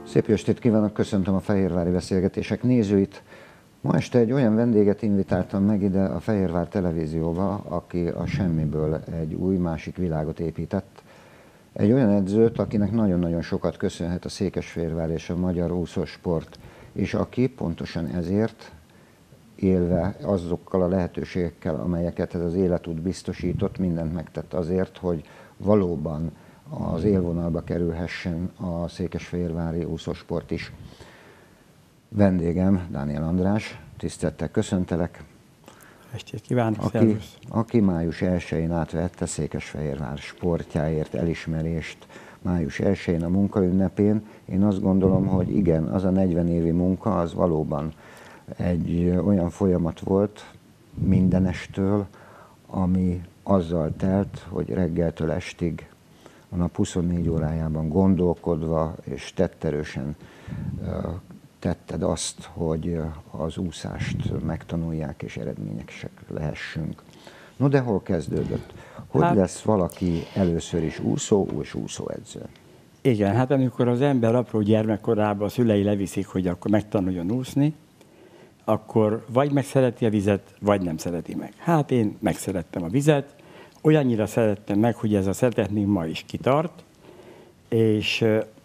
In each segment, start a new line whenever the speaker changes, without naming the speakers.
Szép jó estét kívánok, köszöntöm a Fehérvári Beszélgetések nézőit. Ma este egy olyan vendéget invitáltam meg ide a Fehérvár televízióba, aki a semmiből egy új, másik világot épített. Egy olyan edzőt, akinek nagyon-nagyon sokat köszönhet a Székesfehérvár és a magyar úszósport, és aki pontosan ezért, élve azokkal a lehetőségekkel, amelyeket ez az életút biztosított, mindent megtett azért, hogy valóban az élvonalba kerülhessen a székesfehérvári úszósport is. Vendégem Dániel András, tisztelettel köszöntelek.
Estét kívánok,
aki május 1-én átvette Székesfehérvár sportjáért elismerést, május 1-én a munkaünnepén. Én azt gondolom, hogy igen, az a 40 évi munka, az valóban egy olyan folyamat volt mindenestől, ami azzal telt, hogy reggeltől estig a nap 24 órájában gondolkodva és tetterősen tetted azt, hogy az úszást megtanulják és eredményesek lehessünk. No, de hol kezdődött? Hogy lesz valaki először is úszó és úszóedző?
Igen, hát amikor az ember apró gyermekkorában a szülei leviszik, hogy akkor megtanuljon úszni, akkor vagy megszereti a vizet, vagy nem szereti meg. Hát én megszerettem a vizet, olyannyira szerettem meg, hogy ez a szeretet még ma is kitart, és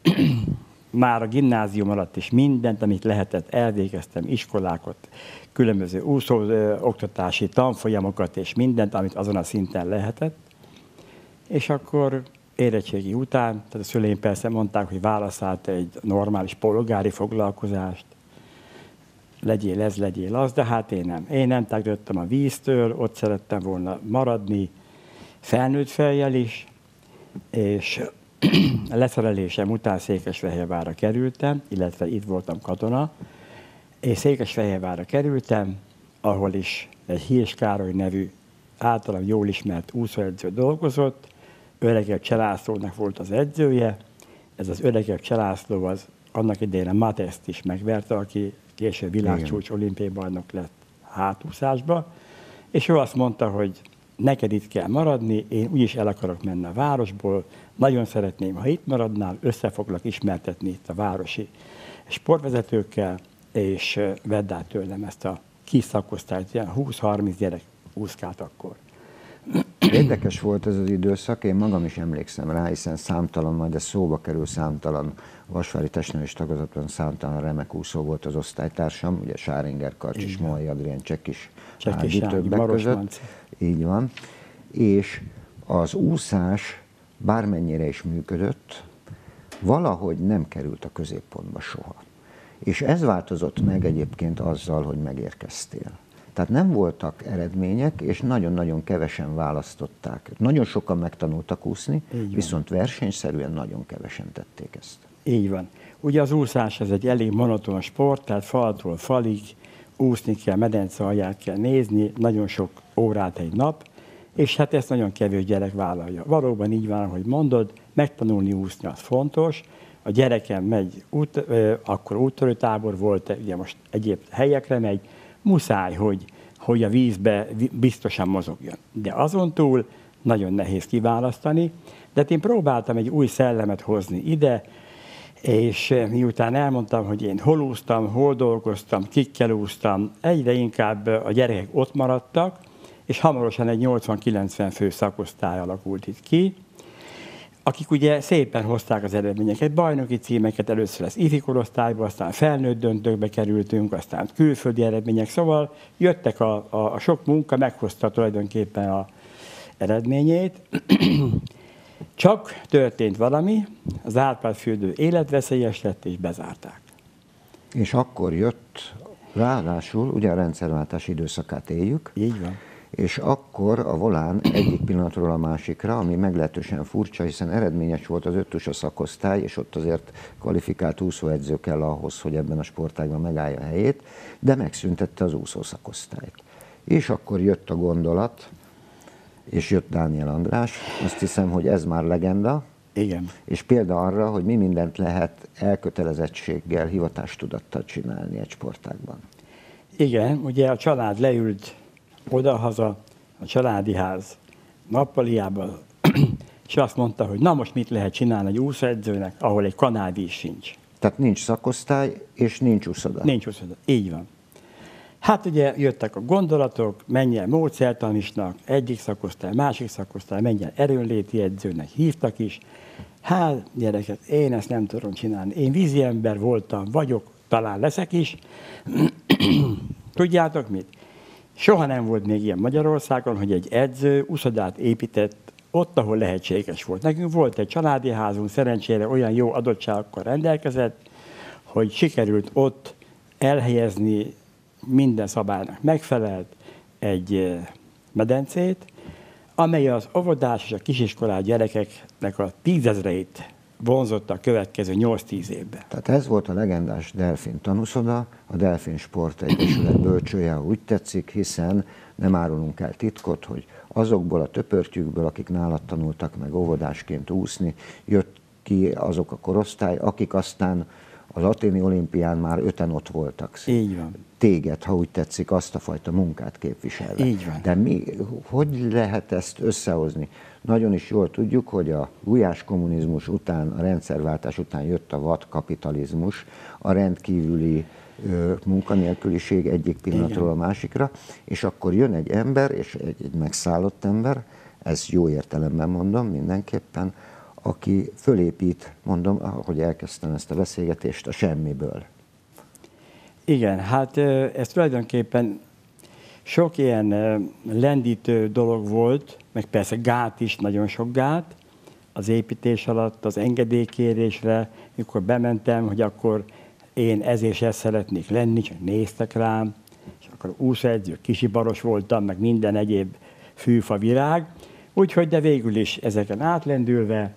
már a gimnázium alatt is mindent, amit lehetett, elvégeztem, iskolákat, különböző úszó oktatási tanfolyamokat és mindent, amit azon a szinten lehetett. És akkor érettségi után, tehát a szüleim persze mondták, hogy válaszált egy normális polgári foglalkozást, legyél ez, legyél az, de hát én nem. Én nem tágítottam a víztől, ott szerettem volna maradni, felnőtt fejjel is, és a leszerelésem után Székesfehérvárra kerültem, illetve itt voltam katona, és Székesfehérvárra kerültem, ahol is egy Hirsch Károly nevű általam jól ismert úszóedző dolgozott, Öregek Cselászlónak volt az edzője. Ez az Öregek Cselászló az annak idején a Mateszt is megverte, aki később világcsúcs olimpiai bajnok lett hátúszásba, és ő azt mondta, hogy neked itt kell maradni, én úgyis el akarok menni a városból, nagyon szeretném, ha itt maradnál, össze foglak ismertetni itt a városi sportvezetőkkel, és vedd át tőlem ezt a kis szakosztályt, ilyen 20-30 gyerek úszkált akkor.
Érdekes volt ez az időszak, én magam is emlékszem rá, hiszen számtalan, majd ez szóba kerül, számtalan vasvári testnevelés tagozatban számtalan remek úszó volt az osztálytársam, ugye Sáringer Karcs és Moai Adrián Csekis Ági többek között. Így van. És az úszás bármennyire is működött, valahogy nem került a középpontba soha. És ez változott meg egyébként azzal, hogy megérkeztél. Tehát nem voltak eredmények, és nagyon-nagyon kevesen választották. Nagyon sokan megtanultak úszni, viszont versenyszerűen nagyon kevesen tették ezt.
Így van. Ugye az úszás ez egy elég monoton sport, tehát faltól falig úszni kell, medence alját kell nézni, nagyon sok órát egy nap, és hát ezt nagyon kevés gyerek vállalja. Valóban így van, ahogy mondod, megtanulni úszni az fontos. A gyerekem megy, akkor úttörőtábor volt, ugye most egyéb helyekre megy, muszáj, hogy a vízbe biztosan mozogjon. De azon túl nagyon nehéz kiválasztani, de én próbáltam egy új szellemet hozni ide, és miután elmondtam, hogy én hol úsztam, hol dolgoztam, kikkel úsztam, egyre inkább a gyerekek ott maradtak, és hamarosan egy 80-90 fő szakosztály alakult itt ki, akik ugye szépen hozták az eredményeket, bajnoki címeket, először az ifi korosztályba, aztán felnőtt döntőkbe kerültünk, aztán külföldi eredmények, szóval jöttek a sok munka, meghozta tulajdonképpen az eredményét. Csak történt valami, az Árpád-fürdő életveszélyes lett, és bezárták.
És akkor jött, ráadásul, ugye a rendszerváltás időszakát éljük.
Így van.
És akkor a volán egyik pillanatról a másikra, ami meglehetősen furcsa, hiszen eredményes volt az ötös szakosztály, és ott azért kvalifikált úszóedző kell ahhoz, hogy ebben a sportágban megállja a helyét, de megszüntette az úszó szakosztályt. És akkor jött a gondolat, és jött Dániel András, azt hiszem, hogy ez már legenda.
Igen.
És példa arra, hogy mi mindent lehet elkötelezettséggel, hivatástudattal csinálni egy sportágban.
Igen, ugye a család leült odahaza, a családi ház nappaliában, és azt mondta, hogy na most mit lehet csinálni egy úszóedzőnek, ahol egy kanálvíz sincs.
Tehát nincs szakosztály, és nincs úszoda.
Nincs úszoda, így van. Hát ugye jöttek a gondolatok, menj el módszertanisnak, egyik szakosztály, másik szakosztály, menj el erőnléti edzőnek, hívtak is. Hát gyerekek, én ezt nem tudom csinálni. Én vízi ember voltam, vagyok, talán leszek is. Tudjátok mit? Soha nem volt még ilyen Magyarországon, hogy egy edző úszodát épített ott, ahol lehetséges volt. Nekünk volt egy családi házunk, szerencsére olyan jó adottságokkal rendelkezett, hogy sikerült ott elhelyezni minden szabálynak megfelelt egy medencét, amely az óvodás és a kisiskolás gyerekeknek a 10 000-eit vonzotta a következő 8-10 évben.
Tehát ez volt a legendás Delfin tanúszoda, a Delfin Sport Egyesület bölcsője, ha úgy tetszik, hiszen nem árulunk el titkot, hogy azokból a töpörtyűkből, akik nálad tanultak meg óvodásként úszni, jött ki azok a korosztály, akik aztán az athéni olimpián már 5-en ott voltak.
Így van.
Téged, ha úgy tetszik, azt a fajta munkát képviselve.
Így van.
De hogy lehet ezt összehozni? Nagyon is jól tudjuk, hogy a gulyás kommunizmus után, a rendszerváltás után jött a vadkapitalizmus, a rendkívüli munkanélküliség egyik pillanatról a másikra, és akkor jön egy ember, és egy megszállott ember, ezt jó értelemben mondom mindenképpen, aki fölépít, mondom, ahogy elkezdtem ezt a beszélgetést, a semmiből.
Igen, hát ez tulajdonképpen sok ilyen lendítő dolog volt, meg persze gát is, nagyon sok gát az építés alatt, az engedélykérésre, mikor bementem, hogy akkor én ez és ezt szeretnék lenni, csak néztek rám, és akkor úszóedző, kisibaros voltam, meg minden egyéb fűfa virág, úgyhogy de végül is ezeken átlendülve,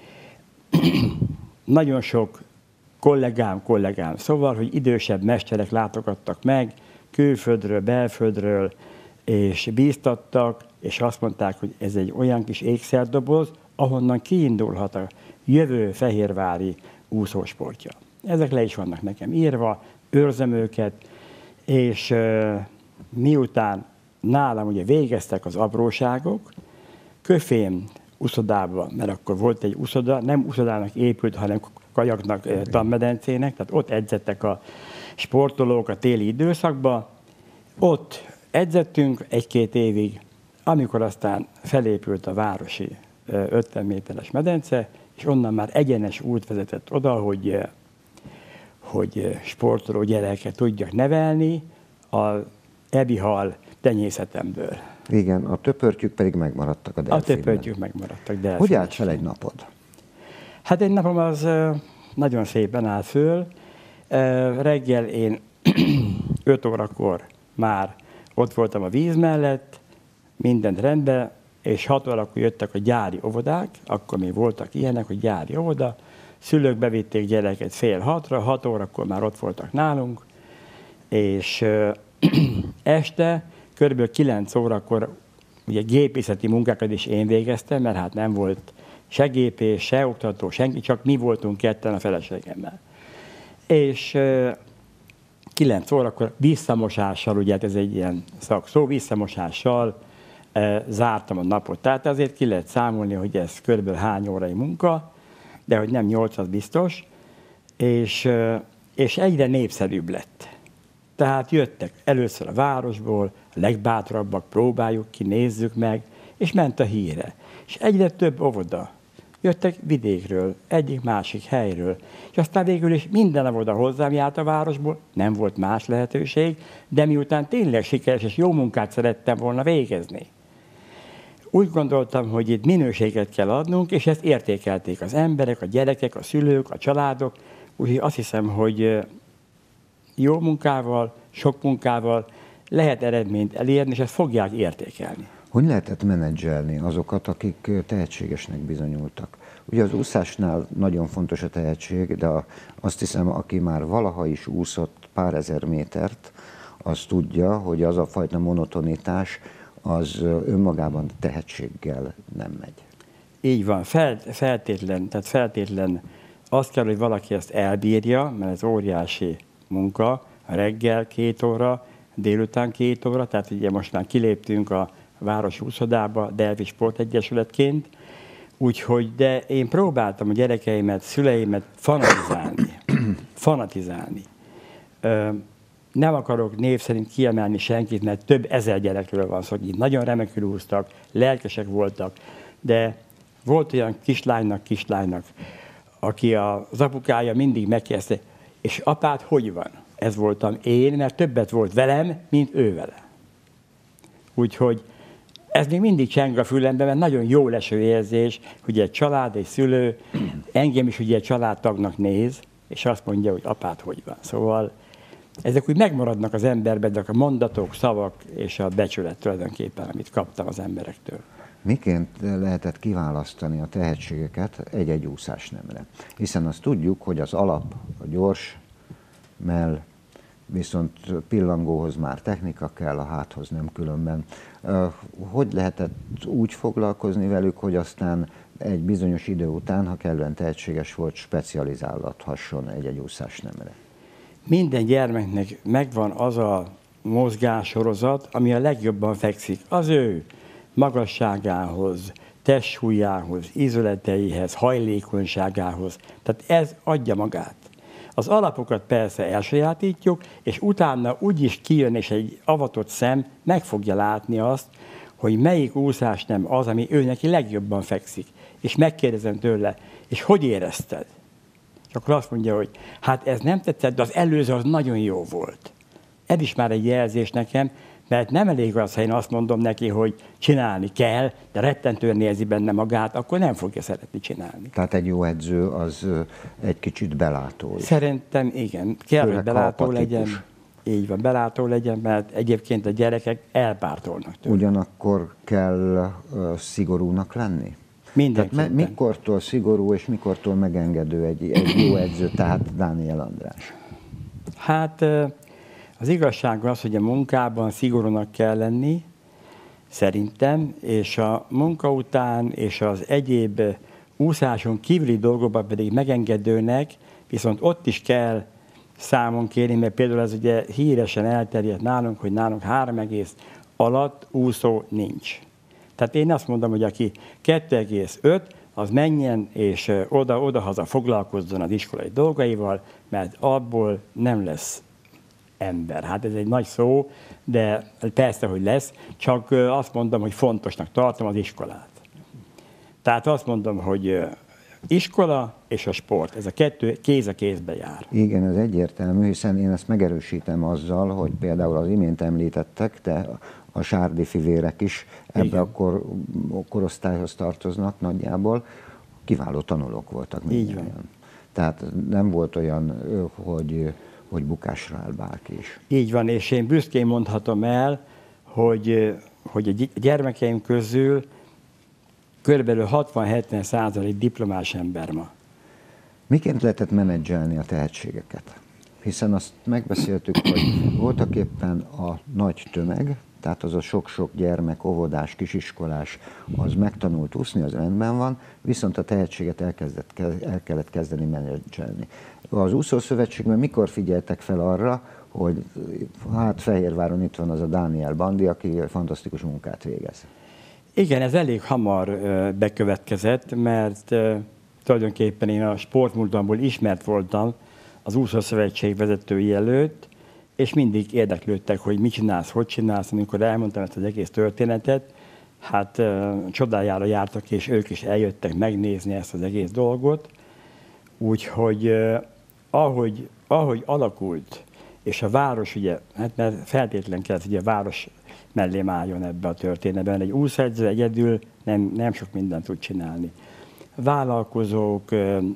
nagyon sok kollégám, szóval, hogy idősebb mesterek látogattak meg, külföldről, belföldről, és bíztattak, és azt mondták, hogy ez egy olyan kis ékszerdoboz, ahonnan kiindulhat a jövő fehérvári úszósportja. Ezek le is vannak nekem írva, őrzöm őket, és miután nálam ugye végeztek az apróságok, Köfém úszodában, mert akkor volt egy úszoda, nem úszodának épült, hanem kajaknak, tanmedencének, tehát ott edzettek a sportolók a téli időszakban. Ott edzettünk 1-2 évig, amikor aztán felépült a városi 50 méteres medence, és onnan már egyenes út vezetett oda, hogy sportoló gyereket tudjak nevelni az ebihal tenyészetemből.
Igen, a töpörtyűk pedig megmaradtak a Delfinben.
A töpörtyűk megmaradtak Delfinben.
Hogy állt fel egy napod?
Hát egy napom az nagyon szépen állt föl. Reggel én 5 órakor már ott voltam a víz mellett, mindent rendben, és 6 órakor jöttek a gyári óvodák, akkor még voltak ilyenek, hogy gyári óvoda, szülők bevitték gyereket 5:30-ra, 6 órakor már ott voltak nálunk, és este kb. 9 órakor ugye gépészeti munkákat is én végeztem, mert hát nem volt se gépész, se oktató, senki, csak mi voltunk ketten a feleségemmel. És 9 órakor visszamosással, ugye ez egy ilyen szakszó, visszamosással zártam a napot. Tehát azért ki lehet számolni, hogy ez körülbelül hány órai munka, de hogy nem 8, az biztos, és egyre népszerűbb lett. Tehát jöttek először a városból, a legbátrabbak, próbáljuk ki, nézzük meg, és ment a híre. És egyre több óvoda. Jöttek vidékről, egyik-másik helyről, és aztán végül is minden óvoda hozzám járt a városból, nem volt más lehetőség, de miután tényleg sikeres és jó munkát szerettem volna végezni. Úgy gondoltam, hogy itt minőséget kell adnunk, és ezt értékelték az emberek, a gyerekek, a szülők, a családok, úgyhogy azt hiszem, hogy jó munkával, sok munkával lehet eredményt elérni, és ezt fogják értékelni.
Hogy lehetett menedzselni azokat, akik tehetségesnek bizonyultak? Ugye az úszásnál nagyon fontos a tehetség, de azt hiszem, aki már valaha is úszott pár ezer métert, az tudja, hogy az a fajta monotonitás az önmagában tehetséggel nem megy.
Így van, feltétlen azt kell, hogy valaki ezt elbírja, mert ez óriási munka, reggel 2 óra, délután 2 óra, tehát ugye most már kiléptünk a városi úszodába, Delfin Sport Egyesületként, úgyhogy, de én próbáltam a gyerekeimet, szüleimet fanatizálni. fanatizálni. Nem akarok név szerint kiemelni senkit, mert több ezer gyerekről van szó, akik nagyon remekül úsztak, lelkesek voltak, de volt olyan kislánynak, aki az apukája mindig megkérdezte, és apád hogy van? Ez voltam én, mert többet volt velem, mint ő vele. Úgyhogy ez még mindig cseng a fülemben, mert nagyon jó leső érzés, hogy egy család, egy szülő, engem is ugye egy családtagnak néz, és azt mondja, hogy apád hogy van. Szóval ezek úgy megmaradnak az emberben, de a mondatok, szavak és a becsület tulajdonképpen, amit kaptam az emberektől.
Miként lehetett kiválasztani a tehetségeket egy-egy úszásnemre? Hiszen azt tudjuk, hogy az alap, a gyors, mell, viszont pillangóhoz már technika kell, a háthoz nem különben. Hogy lehetett úgy foglalkozni velük, hogy aztán egy bizonyos idő után, ha kellően tehetséges volt, specializálhathasson egy-egy úszásnemre?
Minden gyermeknek megvan az a mozgássorozat, ami a legjobban fekszik az ő magasságához, testsúlyához, ízületeihez, hajlékonyságához. Tehát ez adja magát. Az alapokat persze elsajátítjuk, és utána úgyis kijön, és egy avatott szem meg fogja látni azt, hogy melyik úszás nem az, ami ő neki legjobban fekszik. És megkérdezem tőle, és hogy érezted? És akkor azt mondja, hogy hát ez nem tetszett, de az előző az nagyon jó volt. Ez is már egy jelzés nekem, mert nem elég az, ha én azt mondom neki, hogy csinálni kell, de rettentően érzi benne magát, akkor nem fogja szeretni csinálni.
Tehát egy jó edző az egy kicsit belátó is.
Szerintem igen, kell, hogy belátó legyen. Így van, belátó legyen, mert egyébként a gyerekek elpártolnak tőle.
Ugyanakkor kell szigorúnak lenni?
Mindenképpen.
Mikortól szigorú és mikortól megengedő egy jó edző, tehát Dániel András?
Hát az igazság az, hogy a munkában szigorúnak kell lenni, szerintem, és a munka után és az egyéb úszáson kívüli dolgokban pedig megengedőnek, viszont ott is kell számon kérni, mert például ez ugye híresen elterjedt nálunk, hogy nálunk 3 egész alatt úszó nincs. Tehát én azt mondom, hogy aki 2,5, az menjen és oda-haza foglalkozzon az iskolai dolgaival, mert abból nem lesz ember. Hát ez egy nagy szó, de persze, hogy lesz, csak azt mondom, hogy fontosnak tartom az iskolát. Tehát azt mondom, hogy iskola és a sport, ez a kettő kéz a kézbe jár.
Igen, ez egyértelmű, hiszen én ezt megerősítem azzal, hogy például az imént említettek, de a Sárdi fivérek is ebbe a korosztályhoz tartoznak nagyjából, kiváló tanulók voltak mindannyian. Tehát nem volt olyan, hogy bukásra áll bárki is.
Így van, és én büszkén mondhatom el, hogy a gyermekeim közül körülbelül 60-70% diplomás ember ma.
Miként lehetett menedzselni a tehetségeket? Hiszen azt megbeszéltük, hogy voltak éppen a nagy tömeg, tehát az a sok-sok gyermek, óvodás, kisiskolás, az megtanult úszni, az rendben van, viszont a tehetséget el kellett kezdeni menedzselni. Az úszószövetségben mikor figyeltek fel arra, hogy hát Fehérváron itt van az a Dániel Bandi, aki fantasztikus munkát végez?
Igen, ez elég hamar bekövetkezett, mert tulajdonképpen én a sportmúltamból ismert voltam az úszószövetség vezetői előtt, és mindig érdeklődtek, hogy mit csinálsz, hogy csinálsz. Amikor elmondtam ezt az egész történetet, hát csodájára jártak, és ők is eljöttek megnézni ezt az egész dolgot. Úgyhogy ahogy alakult, és a város ugye, hát mert feltétlenül kellett, hogy a város mellé álljon ebbe a történetben. Egy úszóedző egyedül nem sok mindent tud csinálni. Vállalkozók,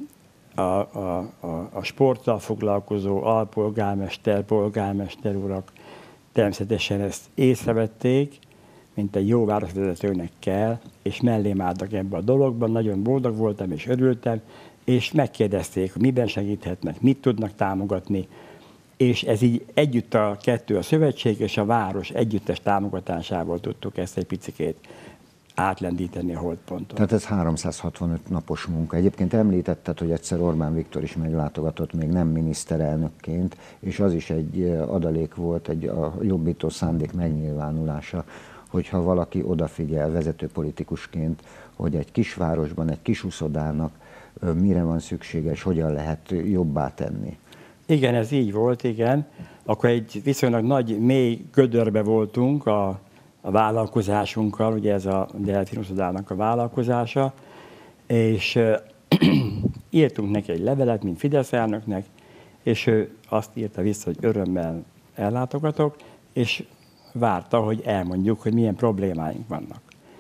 a sporttal foglalkozó alpolgármester, polgármester urak természetesen ezt észrevették, mint egy jó városvezetőnek kell, és mellém álltak ebbe a dologban, nagyon boldog voltam és örültem, és megkérdezték, hogy miben segíthetnek, mit tudnak támogatni, és ez így együtt a kettő, a szövetség és a város együttes támogatásával tudtuk ezt egy picikét átlendíteni a holdponton.
Tehát ez 365 napos munka. Egyébként említetted, hogy egyszer Orbán Viktor is meglátogatott még nem miniszterelnökként, és az is egy adalék volt, a jobbító szándék megnyilvánulása, hogyha valaki odafigyel vezető politikusként, hogy egy kisvárosban, egy kis uszodának mire van szüksége, és hogyan lehet jobbá tenni.
Igen, ez így volt, igen. Akkor egy viszonylag nagy, mély gödörbe voltunk a vállalkozásunkkal, ugye ez a Delfinus Uszodálnak a vállalkozása, és írtunk neki egy levelet, mint Fidesz elnöknek, és ő azt írta vissza, hogy örömmel ellátogatok, és várta, hogy elmondjuk, hogy milyen problémáink vannak.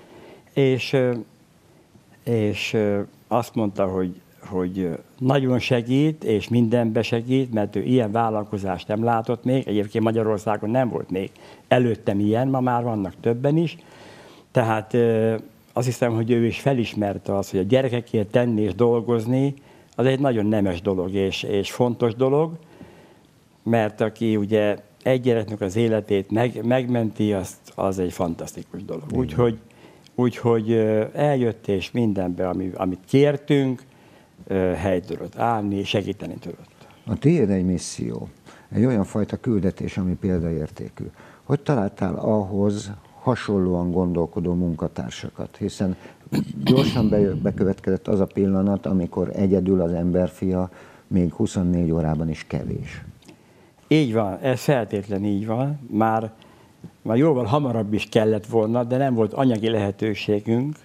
És azt mondta, hogy nagyon segít, és mindenbe segít, mert ő ilyen vállalkozást nem látott még. Egyébként Magyarországon nem volt még előttem ilyen, ma már vannak többen is. Tehát azt hiszem, hogy ő is felismerte azt, hogy a gyerekekért tenni és dolgozni, az egy nagyon nemes dolog és fontos dolog, mert aki ugye egy gyereknek az életét megmenti, az egy fantasztikus dolog. Úgyhogy eljött, és mindenbe, amit kértünk, helyt tudott állni, segíteni tudott.
A tiéd egy misszió, egy olyan fajta küldetés, ami példaértékű. Hogy találtál ahhoz hasonlóan gondolkodó munkatársakat? Hiszen gyorsan bekövetkezett az a pillanat, amikor egyedül az emberfia még 24 órában is kevés.
Így van, ez feltétlen így van. Már jóval hamarabb is kellett volna, de nem volt anyagi lehetőségünk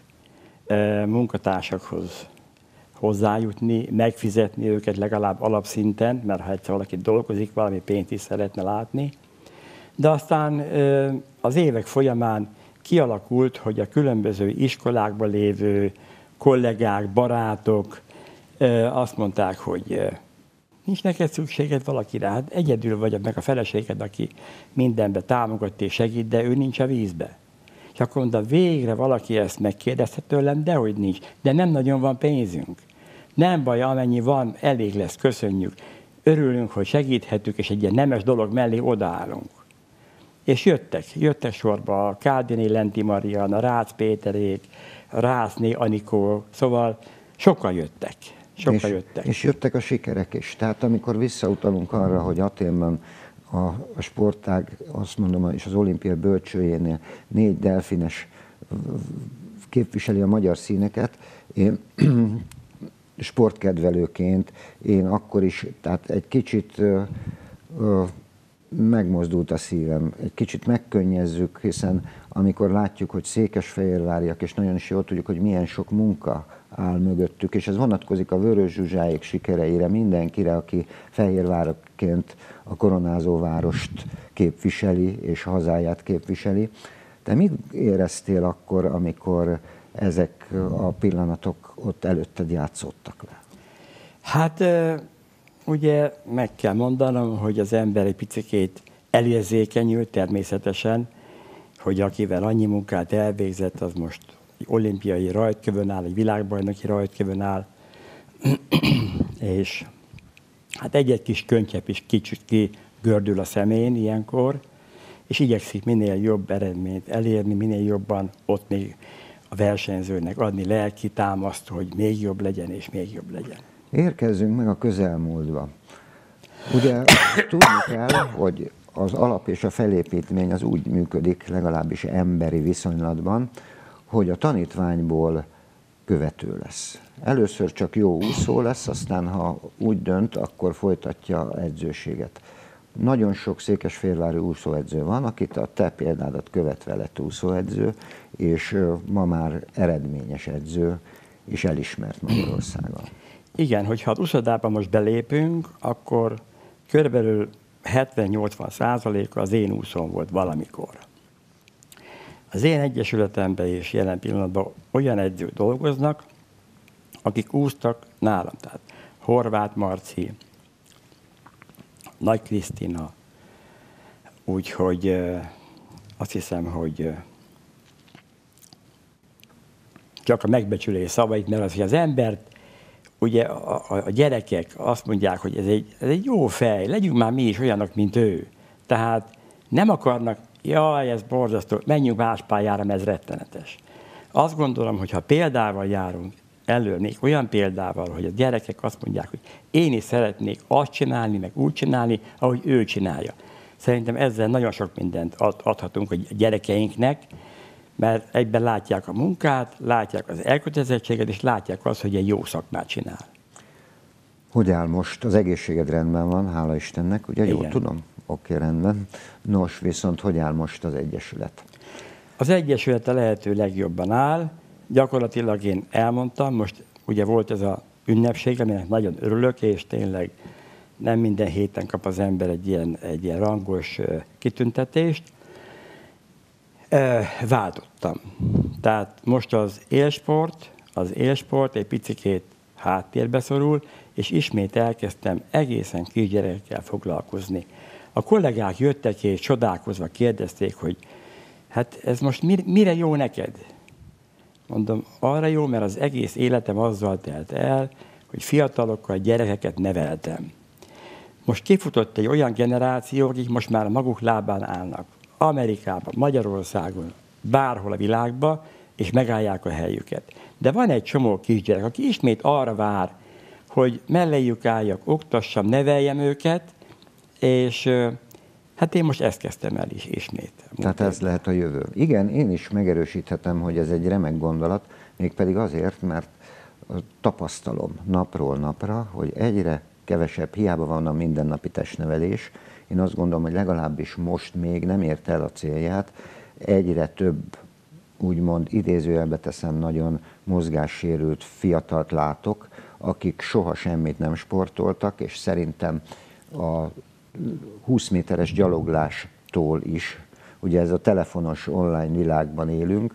munkatársakhoz hozzájutni, megfizetni őket legalább alapszinten, mert ha egyszer valaki dolgozik, valami pénzt is szeretne látni. De aztán az évek folyamán kialakult, hogy a különböző iskolákban lévő kollégák, barátok azt mondták, hogy nincs neked szükséged valakire, hát egyedül vagy meg a feleséged, aki mindenbe támogat és segít, de ő nincs a vízbe. És akkor mondta, végre valaki ezt megkérdezte tőlem, dehogy nincs, de nem nagyon van pénzünk. Nem baj, amennyi van, elég lesz, köszönjük. Örülünk, hogy segíthetünk, és egy ilyen nemes dolog mellé odaállunk. És jöttek sorba a Káldini Lenti Marian, a Rácz Péterék, a Rászné Anikó, szóval sokan jöttek.
És jöttek a sikerek is. Tehát amikor visszautalunk arra, hogy Athénban a sportág, azt mondom, és az olimpia bölcsőjénél 4 delfines képviseli a magyar színeket, én sportkedvelőként én akkor is, tehát egy kicsit megmozdult a szívem, egy kicsit megkönnyezzük, hiszen amikor látjuk, hogy székesfehérváriak, és nagyon is jól tudjuk, hogy milyen sok munka áll mögöttük, és ez vonatkozik a Vörös Zsuzsáék sikereire, mindenkire, aki fehérvárként a koronázó várost képviseli, és hazáját képviseli. Te mit éreztél akkor, amikor ezek a pillanatok ott előtted játszottak le?
Hát ugye meg kell mondanom, hogy az ember egy picikét elérzékenyült természetesen, hogy akivel annyi munkát elvégzett, az most egy olimpiai rajtkövön áll, egy világbajnoki rajtkövön áll, és hát egy-egy kis könnyebb is kicsit kigördül a szemén ilyenkor, és igyekszik minél jobb eredményt elérni, minél jobban ott még a versenyzőnek adni lelki támaszt, hogy még jobb legyen és még jobb legyen.
Érkezzünk meg a közelmúltba. Ugye tudni kell, hogy az alap és a felépítmény az úgy működik, legalábbis emberi viszonylatban, hogy a tanítványból követő lesz. Először csak jó úszó lesz, aztán ha úgy dönt, akkor folytatja edzőséget. Nagyon sok székesfehérvári úszóedző van, akit a te példádat követve lett úszóedző, és ma már eredményes edző, és elismert Magyarországon.
Igen, hogyha az úszodában most belépünk, akkor körülbelül 70-80%-a az én úszón volt valamikor. Az én egyesületemben is jelen pillanatban olyan edzők dolgoznak, akik úsztak nálam. Tehát Horváth Marci, Nagy Krisztina, úgyhogy azt hiszem, hogy csak a megbecsülés szavait, mert az, hogy az embert, ugye a gyerekek azt mondják, hogy ez egy jó fej, legyünk már mi is olyanok, mint ő. Tehát nem akarnak, jaj, ez borzasztó, menjünk más pályára, mert ez rettenetes. Azt gondolom, hogy ha példával járunk elő, még olyan példával, hogy a gyerekek azt mondják, hogy én is szeretnék azt csinálni, meg úgy csinálni, ahogy ő csinálja. Szerintem ezzel nagyon sok mindent adhatunk a gyerekeinknek, mert egyben látják a munkát, látják az elkötelezettséget, és látják azt, hogy egy jó szakmát csinál.
Hogy áll most? Az egészséged rendben van, hála Istennek, ugye?
Igen.
Jól tudom? Oké, rendben. Nos, viszont hogy áll most az Egyesület?
Az Egyesület a lehető legjobban áll. Gyakorlatilag én elmondtam, most ugye volt ez a ünnepség, aminek nagyon örülök, és tényleg nem minden héten kap az ember egy ilyen rangos kitüntetést. Váltottam. Tehát most az élsport egy picikét háttérbe szorul, és ismét elkezdtem egészen kisgyerekekkel foglalkozni. A kollégák jöttek és csodálkozva kérdezték, hogy hát ez most mire jó neked? Mondom, arra jó, mert az egész életem azzal telt el, hogy fiatalokkal gyerekeket neveltem. Most kifutott egy olyan generáció, akik most már a maguk lábán állnak. Amerikában, Magyarországon, bárhol a világban, és megállják a helyüket. De van egy csomó kisgyerek, aki ismét arra vár, hogy melléjük álljak, oktassam, neveljem őket, és hát én most ezt kezdtem el is ismét.
Tehát ez lehet a jövő. Igen, én is megerősíthetem, hogy ez egy remek gondolat, mégpedig azért, mert tapasztalom napról napra, hogy egyre kevesebb, hiába van a mindennapi testnevelés. Én azt gondolom, hogy legalábbis most még nem érte el a célját, egyre több, úgymond idézőjelbe teszem, nagyon mozgássérült fiatalt látok, akik soha semmit nem sportoltak, és szerintem a 20 méteres gyaloglástól is, ugye ez a telefonos online világban élünk,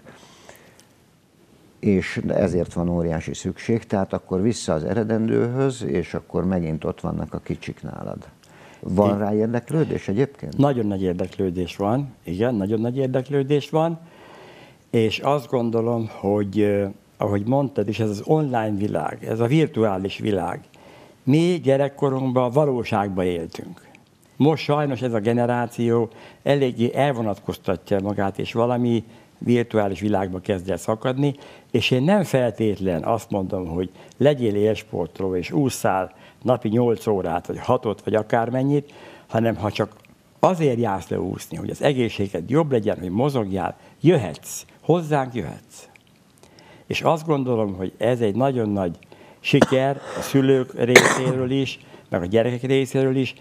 és ezért van óriási szükség, tehát akkor vissza az eredendőhöz, és akkor megint ott vannak a kicsik nálad. Van rá érdeklődés egyébként?
Nagyon nagy érdeklődés van, igen, nagyon nagy érdeklődés van, és azt gondolom, hogy ahogy mondtad is, ez az online világ, ez a virtuális világ. Mi gyerekkorunkban valóságban éltünk. Most sajnos ez a generáció eléggé elvonatkoztatja magát, és valami virtuális világba kezd el szakadni, és én nem feltétlen azt mondom, hogy legyél élsportoló, és ússzál napi 8 órát, vagy 6-ot, vagy akármennyit, hanem ha csak azért jársz le úszni, hogy az egészséged jobb legyen, hogy mozogjál, jöhetsz, hozzánk jöhetsz. És azt gondolom, hogy ez egy nagyon nagy siker a szülők részéről is, meg a gyerekek részéről is,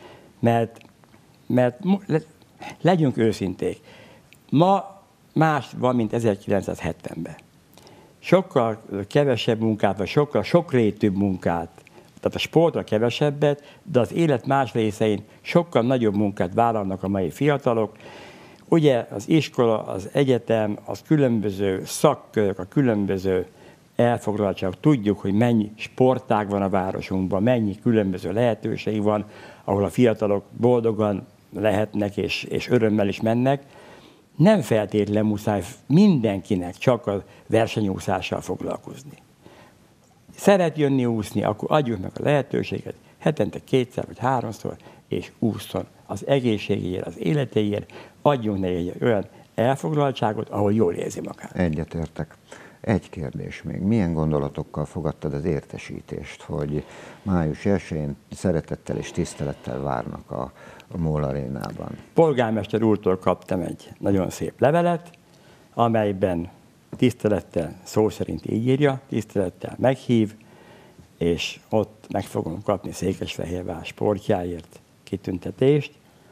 mert legyünk őszinték. Ma más van, mint 1970-ben. Sokkal kevesebb munkát, vagy sokkal sokrétűbb munkát, tehát a sportra kevesebbet, de az élet más részein sokkal nagyobb munkát vállalnak a mai fiatalok. Ugye az iskola, az egyetem, az különböző szakkörök, a különböző elfoglaltságok. Tudjuk, hogy mennyi sportág van a városunkban, mennyi különböző lehetőség van, ahol a fiatalok boldogan lehetnek és örömmel is mennek. Nem feltétlenül muszáj mindenkinek csak a versenyúszással foglalkozni. Szeret jönni úszni, akkor adjuk meg a lehetőséget, hetente 2-szer vagy 3-szor, és ússzon az egészségéért, az életéért, adjunk neki egy olyan elfoglaltságot, ahol jól érzi magát.
Egyetértek. Egy kérdés még. Milyen gondolatokkal fogadtad az értesítést, hogy május 1-én szeretettel és tisztelettel várnak a MOL arénában?
Polgármester úrtól kaptam egy nagyon szép levelet, amelyben tisztelettel, szó szerint így írja, tisztelettel meghív, és ott meg fogom kapni Székesfehérvár sportjáért kitüntetést.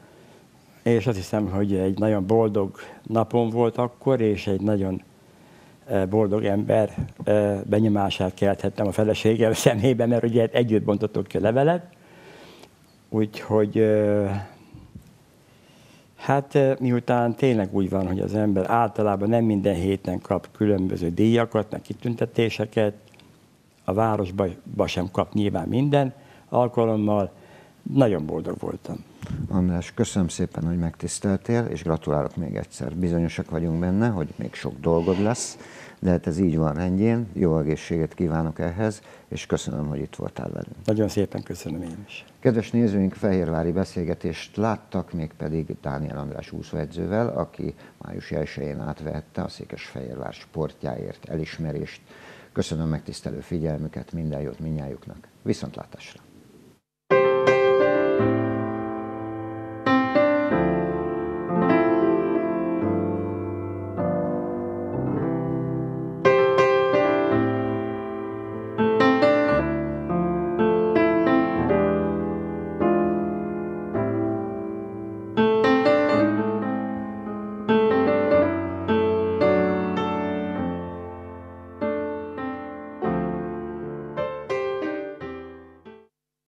És azt hiszem, hogy egy nagyon boldog napom volt akkor, és egy nagyon boldog ember benyomását kelthettem a feleségem szemébe, mert ugye együtt bontottuk ki a levelet. Úgyhogy hát miután tényleg úgy van, hogy az ember általában nem minden héten kap különböző díjakat, meg kitüntetéseket, a városban sem kap nyilván minden alkalommal, nagyon boldog voltam.
András, köszönöm szépen, hogy megtiszteltél, és gratulálok még egyszer. Bizonyosak vagyunk benne, hogy még sok dolgod lesz, de hát ez így van rendjén. Jó egészséget kívánok ehhez, és köszönöm, hogy itt voltál velünk.
Nagyon szépen köszönöm én is.
Kedves nézőink, fehérvári beszélgetést láttak, mégpedig Dániel András úszóedzővel, aki május 1-én átvehette a Székesfehérvár sportjáért elismerést. Köszönöm megtisztelő figyelmüket, minden jót mindnyájuknak. Viszontlátásra!